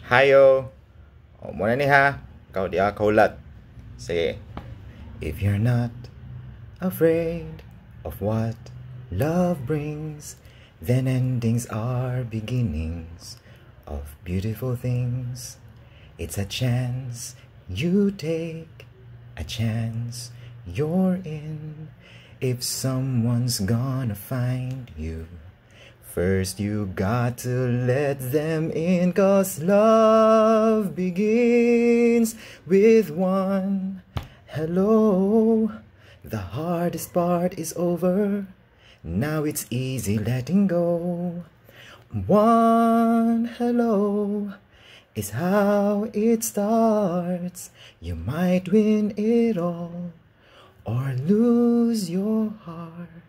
Hayo. Muna ni ha. Kau dia kaulat. Sige. If you're not afraid of what love brings, then endings are beginnings of beautiful things. It's a chance you take, a chance you're in. If someone's gonna find you, first you got to let them in, 'cause love begins with one hello. The hardest part is over, now it's easy letting go. One hello is how it starts. You might win it all or lose your heart.